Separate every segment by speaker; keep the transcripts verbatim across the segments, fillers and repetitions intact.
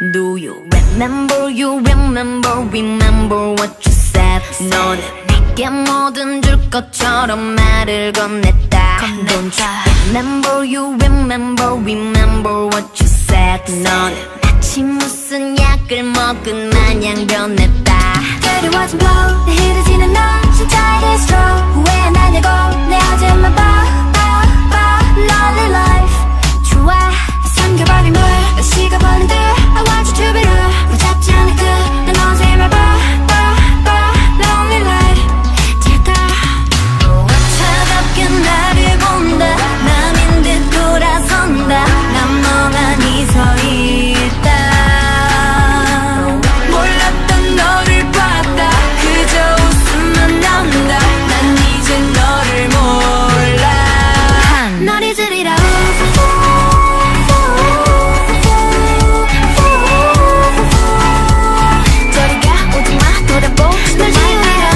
Speaker 1: Do you remember, you remember, remember what you said? 너는 내게 뭐든 줄 것처럼 말을 건넸다. Don't you remember, you remember, remember what you said? 너는 마치 무슨 약을 먹은 마냥 변했다.
Speaker 2: Dirty words and blow, 내 흐르지는 넌 진짜 it is true. 후회 안 하냐고 내 어제만 봐, 봐, 봐. Lonely life 좋아 삼켜버린 물 난 식어버린 듯 I want you to be real 붙잡지 않을 끝난 어제만 봐, 봐, 봐. Lonely life 잘가 차갑게 나를 본다 남인 듯 돌아선다 난 멍하니 서 있다 몰랐던 너를 봤다 그저 웃음만 나온다 난 이제 너를 몰라 널 잊으리라 저리가 오지마 돌아보지 널 지우리라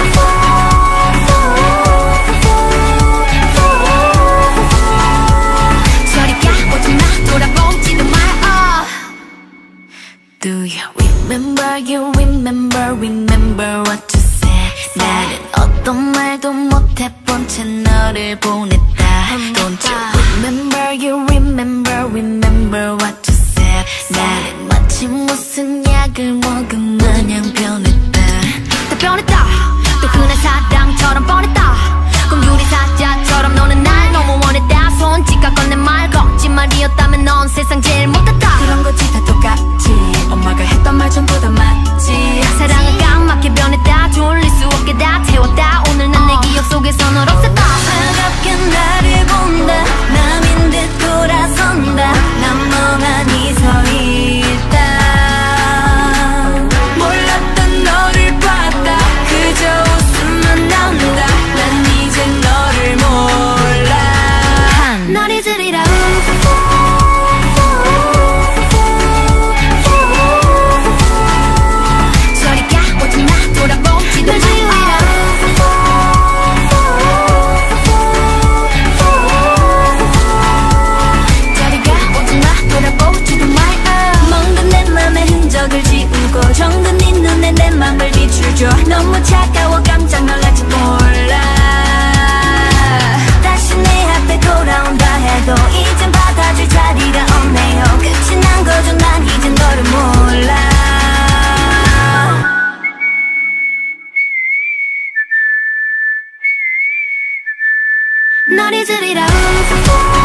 Speaker 2: 저리가 오지마 돌아보지도 마
Speaker 1: Do you remember, you remember, remember what you said? 나는 어떤 말도 못해본 채 너를 보냈다. Don't you remember, you remember, remember what you said? 나는 마치 무슨 약을 먹은 마냥 변했다. 다 변했다. 또 흔한 사랑처럼 뻔했다. 꿈유리 사자처럼 너는 날 너무 원했다. 손짓과 건넨 말 거짓말이었다면 넌 세상 제일 못했다.
Speaker 2: 그런 거지 다 똑같지 엄마가 했던 말 전부 다 맞지
Speaker 1: 사랑은 까맣게 변했다. 졸릴 수 없게 다 태웠다. 오늘 난 내 기억 속에서 널 없앴다.
Speaker 2: 차갑게 나를 본다 남인 듯 돌아선다 난 멍하니 서 있다 몰랐던 너를 봤다 그저 웃음만 나온다 난 이제 너를 몰라 널 잊으리라 저리가 오지마 돌아보지도 마 흔적을 지우고 정든 네 눈에 내 맘을 비추죠 너무 차가워 깜짝 놀랄지 몰라 다시 내 앞에 돌아온다 해도 이젠 받아줄 자리가 없네요 끝이 난 거죠 난 이젠 너를 몰라 널 잊으리라